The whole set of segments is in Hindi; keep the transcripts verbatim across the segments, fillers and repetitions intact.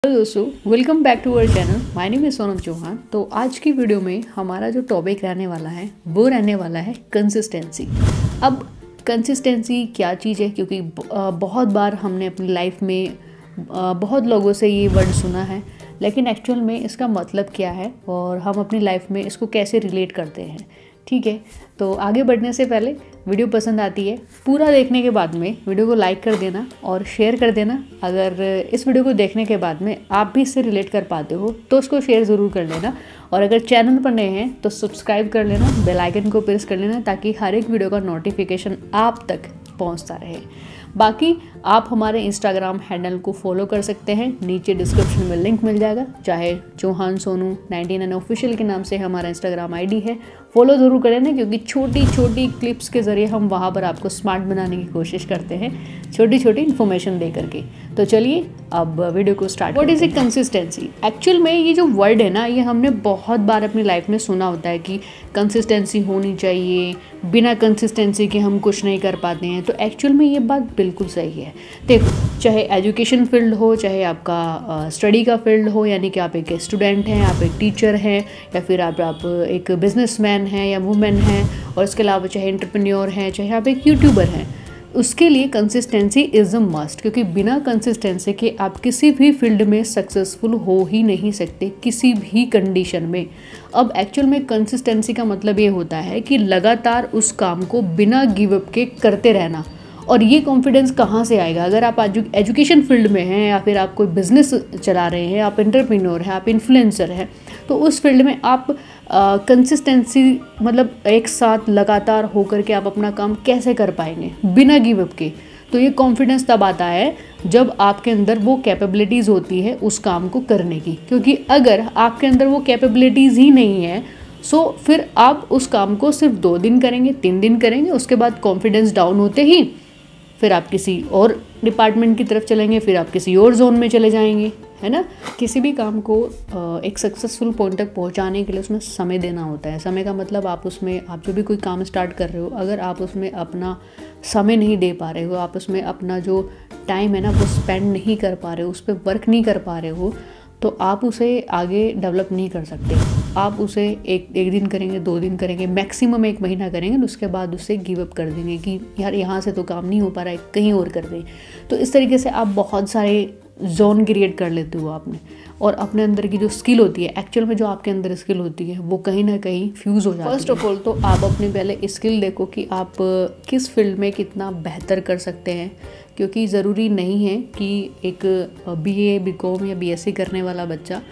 हेलो दोस्तों, welcome back to our channel. My name is Sonam Chauhan. तो आज की वीडियो में हमारा जो टॉपिक रहने वाला है वो रहने वाला है कंसिस्टेंसी। अब कंसिस्टेंसी क्या चीज़ है, क्योंकि बहुत बार हमने अपनी लाइफ में बहुत लोगों से ये वर्ड सुना है, लेकिन एक्चुअल में इसका मतलब क्या है और हम अपनी लाइफ में इसको कैसे रिलेट करते हैं। ठीक है, तो आगे बढ़ने से पहले वीडियो पसंद आती है पूरा देखने के बाद में वीडियो को लाइक कर देना और शेयर कर देना। अगर इस वीडियो को देखने के बाद में आप भी इससे रिलेट कर पाते हो तो उसको शेयर ज़रूर कर लेना, और अगर चैनल पर नए हैं तो सब्सक्राइब कर लेना, बेल आइकन को प्रेस कर लेना ताकि हर एक वीडियो का नोटिफिकेशन आप तक पहुंचता रहे। बाकी आप हमारे इंस्टाग्राम हैंडल को फॉलो कर सकते हैं, नीचे डिस्क्रिप्शन में लिंक मिल जाएगा, चाहे Chauhan Sonu ninety nine official के नाम से हमारा इंस्टाग्राम आईडी है। फॉलो ज़रूर करें ना, क्योंकि छोटी छोटी क्लिप्स के ज़रिए हम वहाँ पर आपको स्मार्ट बनाने की कोशिश करते हैं, छोटी छोटी इन्फॉर्मेशन दे करके। तो चलिए अब वीडियो को start. What is a consistency? Actual में ये जो वर्ड है ना, ये हमने बहुत बार अपनी लाइफ में सुना होता है कि कंसिस्टेंसी होनी चाहिए, बिना कंसिस्टेंसी के हम कुछ नहीं कर पाते हैं। तो एक्चुअल में ये बात बिल्कुल सही है। देखो, चाहे एजुकेशन फील्ड हो, चाहे आपका स्टडी का फील्ड हो, यानी कि आप एक स्टूडेंट हैं, आप एक टीचर हैं, या फिर आप आप एक बिजनेसमैन हैं या वुमेन हैं, और इसके अलावा चाहे एंटरप्रेन्योर हैं, चाहे आप एक यूट्यूबर हैं, उसके लिए कंसिस्टेंसी इज़ अ मस्ट। क्योंकि बिना कंसिस्टेंसी के आप किसी भी फील्ड में सक्सेसफुल हो ही नहीं सकते, किसी भी कंडीशन में। अब एक्चुअल में कंसिस्टेंसी का मतलब ये होता है कि लगातार उस काम को बिना गिव अप के करते रहना। और ये कॉन्फिडेंस कहाँ से आएगा? अगर आप एजुकेशन फील्ड में हैं, या फिर आप कोई बिजनेस चला रहे हैं, आप एंटरप्रेन्योर हैं, आप इन्फ्लुएंसर हैं, तो उस फील्ड में आप कंसिस्टेंसी मतलब एक साथ लगातार होकर के आप अपना काम कैसे कर पाएंगे बिना गिव अप के? तो ये कॉन्फिडेंस तब आता है जब आपके अंदर वो कैपेबिलिटीज़ होती है उस काम को करने की। क्योंकि अगर आपके अंदर वो कैपेबिलिटीज़ ही नहीं है, सो फिर आप उस काम को सिर्फ दो दिन करेंगे, तीन दिन करेंगे, उसके बाद कॉन्फिडेंस डाउन होते ही फिर आप किसी और डिपार्टमेंट की तरफ चलेंगे, फिर आप किसी और जोन में चले जाएंगे, है ना। किसी भी काम को एक सक्सेसफुल पॉइंट तक पहुंचाने के लिए उसमें समय देना होता है। समय का मतलब आप उसमें आप जो भी कोई काम स्टार्ट कर रहे हो, अगर आप उसमें अपना समय नहीं दे पा रहे हो, आप उसमें अपना जो टाइम है ना वो स्पेंड नहीं कर पा रहे हो, उस पर वर्क नहीं कर पा रहे हो, तो आप उसे आगे डेवलप नहीं कर सकते। आप उसे एक एक दिन करेंगे, दो दिन करेंगे, मैक्सिमम एक महीना करेंगे, उसके बाद उससे गिव अप कर देंगे कि यार यहाँ से तो काम नहीं हो पा रहा है, कहीं और कर दें। तो इस तरीके से आप बहुत सारे जोन क्रिएट कर लेते हो आपने, और अपने अंदर की जो स्किल होती है, एक्चुअल में जो आपके अंदर स्किल होती है वो कहीं ना कहीं फ्यूज़ हो जाती है। फर्स्ट ऑफ ऑल तो आप अपनी पहले स्किल देखो कि आप किस फील्ड में कितना बेहतर कर सकते हैं। क्योंकि ज़रूरी नहीं है कि एक बीए, बीकॉम या बीएससी करने वाला बच्चा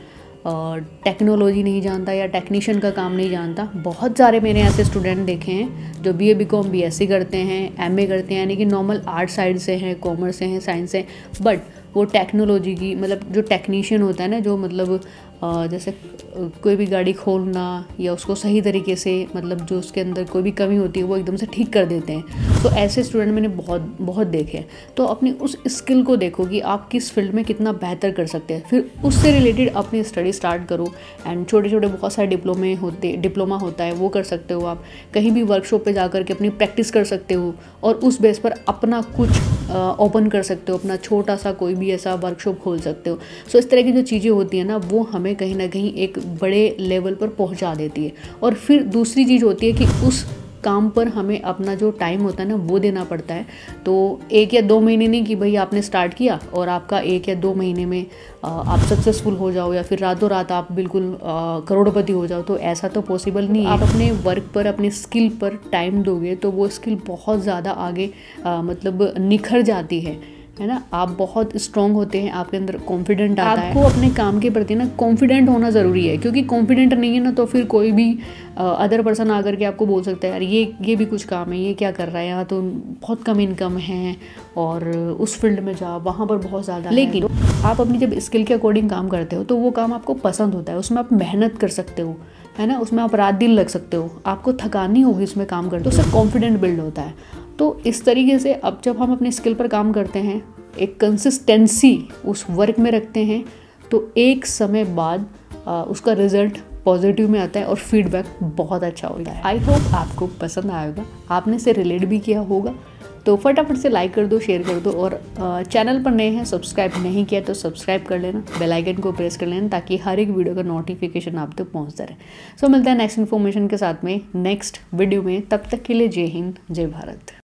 टेक्नोलॉजी नहीं जानता या टेक्नीशियन का काम नहीं जानता। बहुत सारे मैंने ऐसे स्टूडेंट देखे हैं जो बीए, बीकॉम, बीएससी करते हैं, एमए करते हैं, यानी कि नॉर्मल आर्ट साइड से हैं, कॉमर्स से हैं, साइंस से, बट वो टेक्नोलॉजी की मतलब जो टेक्नीशियन होता है ना, जो मतलब जैसे कोई भी गाड़ी खोलना या उसको सही तरीके से मतलब जो उसके अंदर कोई भी कमी होती है वो एकदम से ठीक कर देते हैं। तो ऐसे स्टूडेंट मैंने बहुत बहुत देखे हैं। तो अपनी उस स्किल को देखो कि आप किस फील्ड में कितना बेहतर कर सकते हैं, फिर उससे रिलेटेड अपनी स्टडी स्टार्ट करो। एंड छोटे छोटे बहुत सारे डिप्लोमे होते डिप्लोमा होता है, वो कर सकते हो। आप कहीं भी वर्कशॉप पे जा कर के अपनी प्रैक्टिस कर सकते हो, और उस बेस पर अपना कुछ ओपन कर सकते हो, अपना छोटा सा कोई भी ऐसा वर्कशॉप खोल सकते हो। सो इस तरह की जो चीज़ें होती हैं ना, वो हमें कहीं ना कहीं एक बड़े लेवल पर पहुंचा देती है। और फिर दूसरी चीज़ होती है कि उस काम पर हमें अपना जो टाइम होता है ना वो देना पड़ता है। तो एक या दो महीने नहीं कि भाई आपने स्टार्ट किया और आपका एक या दो महीने में आप सक्सेसफुल हो जाओ, या फिर रातों रात आप बिल्कुल करोड़पति हो जाओ, तो ऐसा तो पॉसिबल नहीं है। आप अपने वर्क पर, अपनी स्किल पर टाइम दोगे तो वो स्किल बहुत ज़्यादा आगे आ, मतलब निखर जाती है, है ना। आप बहुत स्ट्रॉन्ग होते हैं, आपके अंदर कॉन्फिडेंट आता है। आपको अपने काम के प्रति ना कॉन्फिडेंट होना ज़रूरी है, क्योंकि कॉन्फिडेंट नहीं है ना तो फिर कोई भी अदर पर्सन आकर के आपको बोल सकता है यार ये ये भी कुछ काम है, ये क्या कर रहा है, यहाँ तो बहुत कम इनकम है, और उस फील्ड में जा, वहाँ पर बहुत ज़्यादा। लेकिन तो आप अपनी जब स्किल के अकॉर्डिंग काम करते हो तो वो काम आपको पसंद होता है, उसमें आप मेहनत कर सकते हो, है ना, उसमें आप रात दिन लग सकते हो, आपको थकान नहीं होगी उसमें काम करते हो, तो उससे कॉन्फिडेंट बिल्ड होता है। तो इस तरीके से अब जब हम अपने स्किल पर काम करते हैं, एक कंसिस्टेंसी उस वर्क में रखते हैं, तो एक समय बाद आ, उसका रिजल्ट पॉजिटिव में आता है और फीडबैक बहुत अच्छा होता है। आई होप आपको पसंद आएगा, आपने से रिलेट भी किया होगा। तो फटाफट से लाइक कर दो, शेयर कर दो, और चैनल पर नए हैं सब्सक्राइब नहीं किया तो सब्सक्राइब कर लेना, बेल आइकन को प्रेस कर लेना ताकि हर एक वीडियो का नोटिफिकेशन आप तक पहुंचता रहे। सो मिलता है नेक्स्ट इन्फॉर्मेशन के साथ में नेक्स्ट वीडियो में, तब तक के लिए जय हिंद, जय भारत।